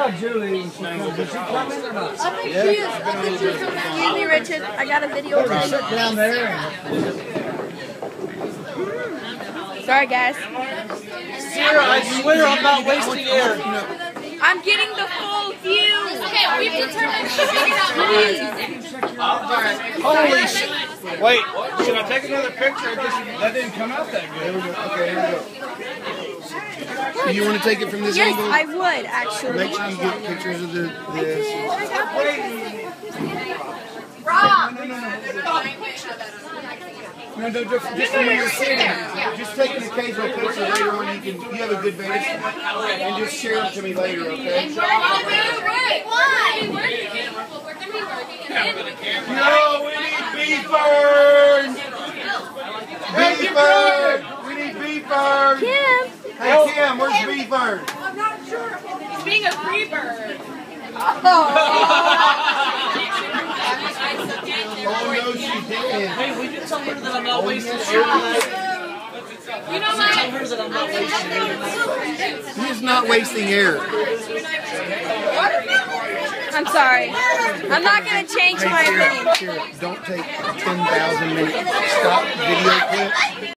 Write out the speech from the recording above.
call Julie and she comes. Is she coming or not? I think she is. I think she's coming. Excuse me, Richard. I got a video of Sit you. down there. Sorry, guys. Sarah, I swear I'm not wasting air. I'm getting the full view. Okay, we've determined to figure out what Holy shit. Wait, should I take another picture? That didn't come out that good. Okay, here we go. You want to take it from this Yes, angle? I would actually. Make sure you get pictures of this. No, just when you're sitting. Just take an occasional picture later when you have a good vantage point, and just share them to me later, okay? No, we need Beefburn! Beefburn! We need Beefburn! Kim. Hey Kim, where's Beefburn? I'm not sure. He's being a free bird. Oh no, she didn't. Hey, will you tell her that I'm not wasting air? You know Tell her that I'm not wasting air. He is not wasting air. I'm sorry. I'm not going to change my opinion. Don't take 10,000 minutes. Stop video clip.